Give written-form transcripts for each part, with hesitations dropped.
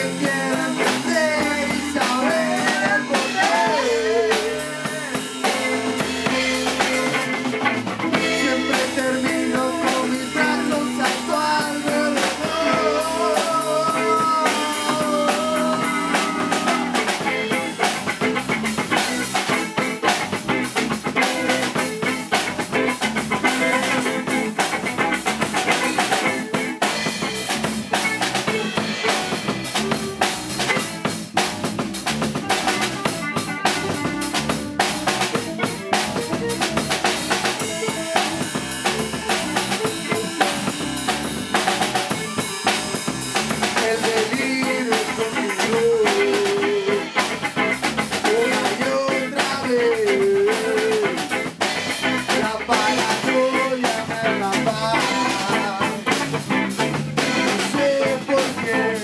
quiero entender y saber el porqué. Siempre termino con mis brazos a tu alrededor. El delirio continúa una y otra vez. La paranoia me atrapa. No sé por qué.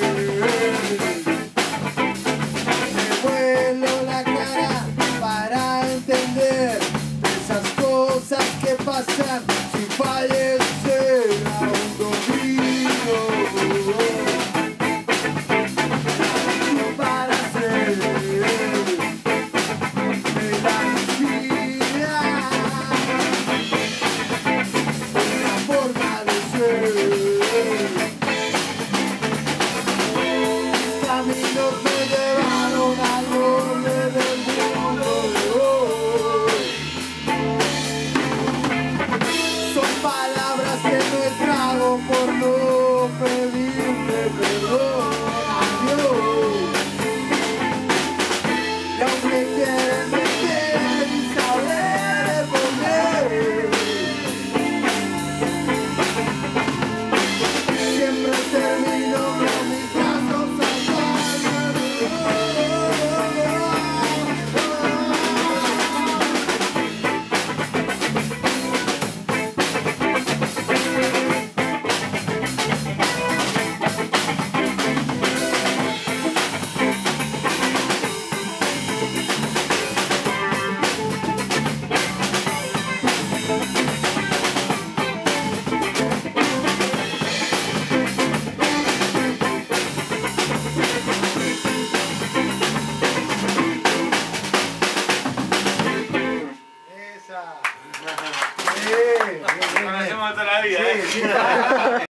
Me vuelo la cara para entender esas cosas que pasan sin fallecer a un domingo. Para ser de la vida, una forma de ser. Caminos me llevaron al